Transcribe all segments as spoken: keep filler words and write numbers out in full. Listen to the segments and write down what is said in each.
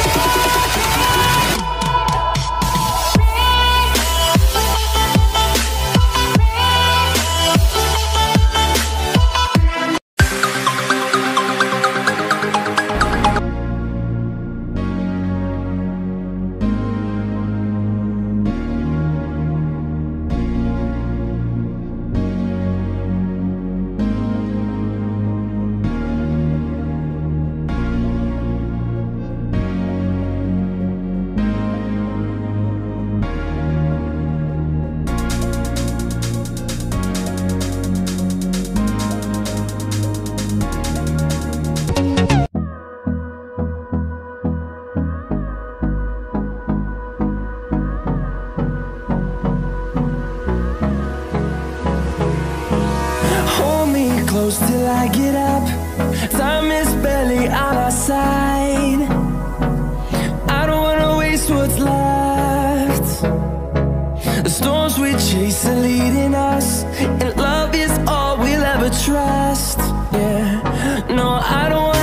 Till I get up, time is barely on our side. I don't wanna waste what's left. The storms we chase are leading us, and love is all we'll ever trust. Yeah, no, I don't wanna.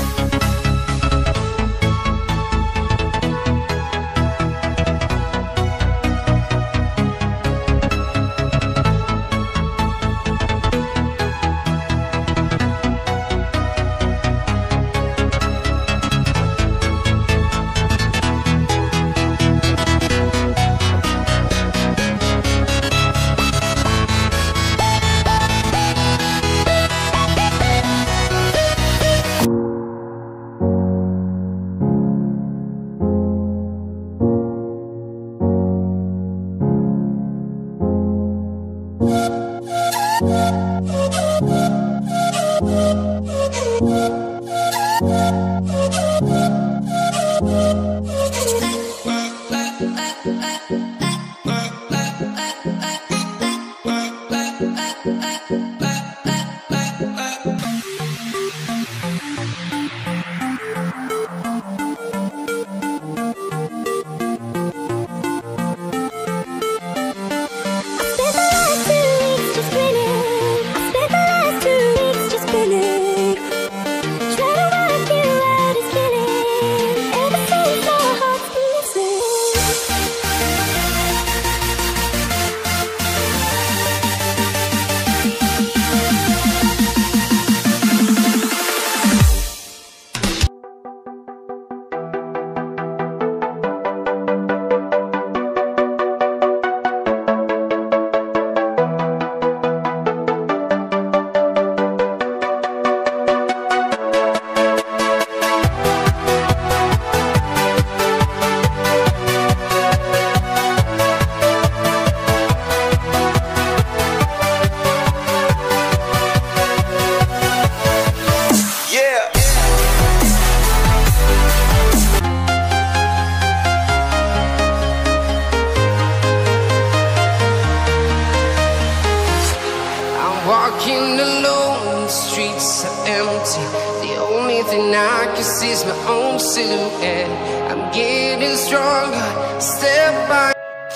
Walking alone, the streets are empty. The only thing I can see is my own silhouette. I'm getting stronger, step by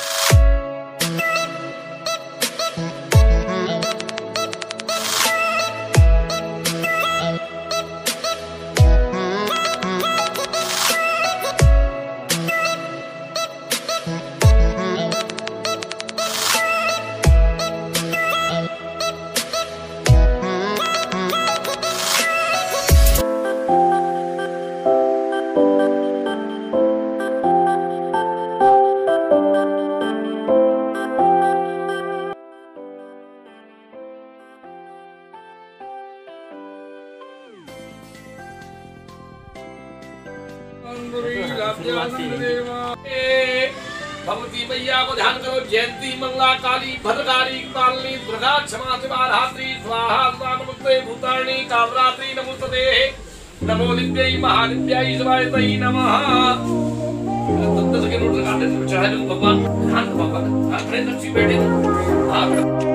Bhagwati मैया को ध्यान करो। जयंती मंगला काली भद्रकाली पालनी दुर्गा क्षमा शिवा धात्री स्वाहा स्वाहा नमस्ते भूतारणी कामरात्रि नमोस्तुते। नमो नित्यै महानित्यै शिवाय तै नमः। दस के नोट लगा दे चाहे तो भगवान ध्यान बाबा अपने नक्शी बैठे हां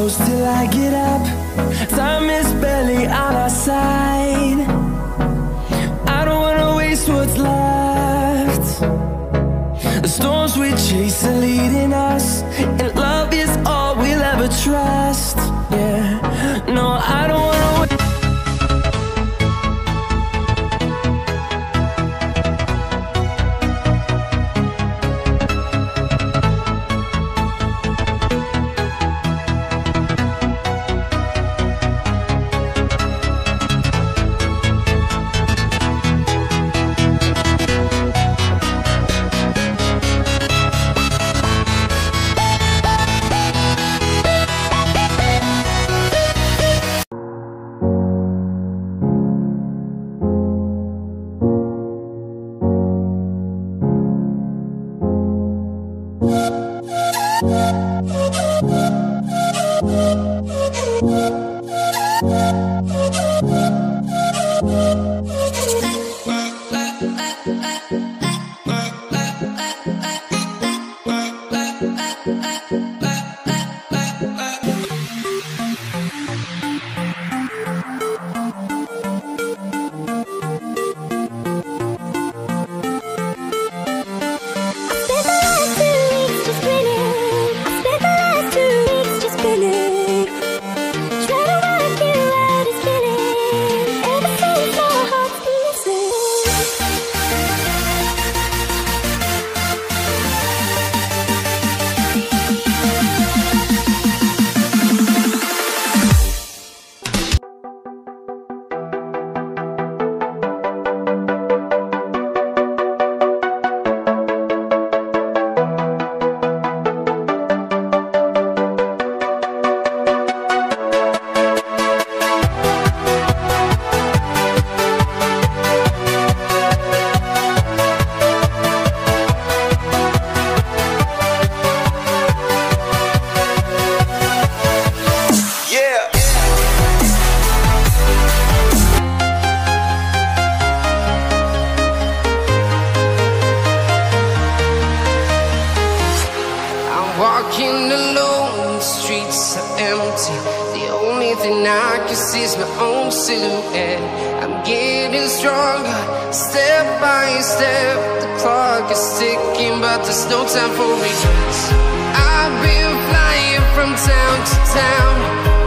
close till I get up. Time is barely on our side. I don't wanna waste what's left. The storms we chase are leading us, and love is all we'll ever trust. Yeah, no, I don't wanna wait. Walking alone, the streets are empty. The only thing I can see is my own silhouette. I'm getting stronger, step by step. The clock is ticking, but there's no time for regrets. I've been flying from town to town,